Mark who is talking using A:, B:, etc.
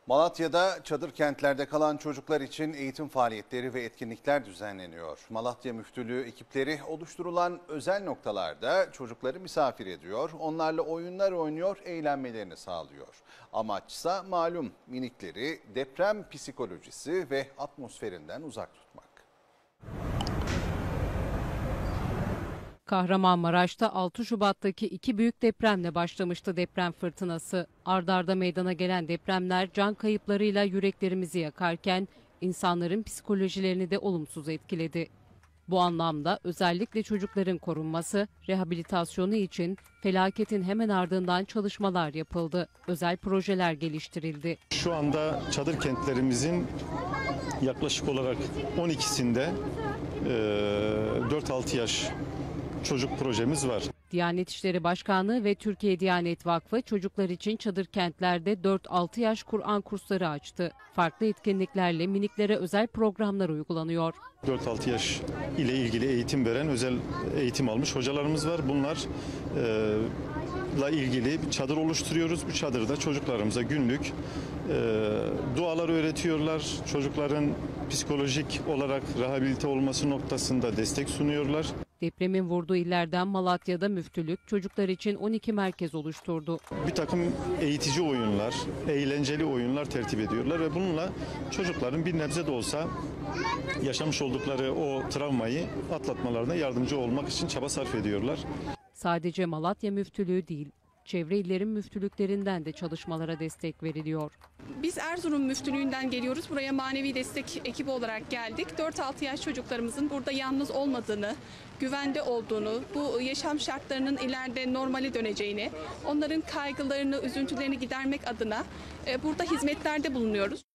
A: Malatya'da çadır kentlerde kalan çocuklar için eğitim faaliyetleri ve etkinlikler düzenleniyor. Malatya Müftülüğü ekipleri oluşturulan özel noktalarda çocukları misafir ediyor, onlarla oyunlar oynuyor, eğlenmelerini sağlıyor. Amaçsa malum minikleri deprem psikolojisi ve atmosferinden uzak tutmak.
B: Kahramanmaraş'ta 6 Şubat'taki iki büyük depremle başlamıştı deprem fırtınası. Ard arda meydana gelen depremler can kayıplarıyla yüreklerimizi yakarken insanların psikolojilerini de olumsuz etkiledi. Bu anlamda özellikle çocukların korunması, rehabilitasyonu için felaketin hemen ardından çalışmalar yapıldı. Özel projeler geliştirildi.
C: Şu anda çadır kentlerimizin yaklaşık olarak 12'sinde 4-6 yaş çocuk projemiz var.
B: Diyanet İşleri Başkanlığı ve Türkiye Diyanet Vakfı çocuklar için çadır kentlerde 4-6 yaş Kur'an kursları açtı. Farklı etkinliklerle miniklere özel programlar uygulanıyor.
C: 4-6 yaş ile ilgili eğitim veren özel eğitim almış hocalarımız var. Bunlarla ilgili bir çadır oluşturuyoruz. Bu çadırda çocuklarımıza günlük dualar öğretiyorlar. Çocukların psikolojik olarak rehabilite olması noktasında destek sunuyorlar.
B: Depremin vurduğu illerden Malatya'da müftülük çocuklar için 12 merkez oluşturdu.
C: Bir takım eğitici oyunlar, eğlenceli oyunlar tertip ediyorlar ve bununla çocukların bir nebze de olsa yaşamış oldukları o travmayı atlatmalarına yardımcı olmak için çaba sarf ediyorlar.
B: Sadece Malatya Müftülüğü değil, çevre illerin müftülüklerinden de çalışmalara destek veriliyor.
D: Biz Erzurum Müftülüğü'nden geliyoruz. Buraya manevi destek ekibi olarak geldik. 4-6 yaş çocuklarımızın burada yalnız olmadığını, güvende olduğunu, bu yaşam şartlarının ileride normale döneceğini, onların kaygılarını, üzüntülerini gidermek adına burada hizmetlerde bulunuyoruz.